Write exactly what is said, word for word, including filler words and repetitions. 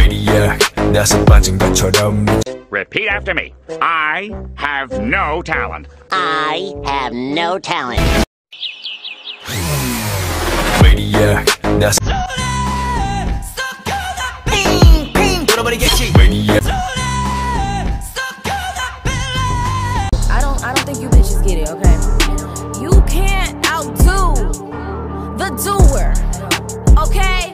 maniac 나서 빠진 것처럼. Repeat after me. I have no talent. I have no talent. maniac 나서 들어버리겠지. maniac I don't I don't think you bitches get it, okay? You can't outdo the doer, okay?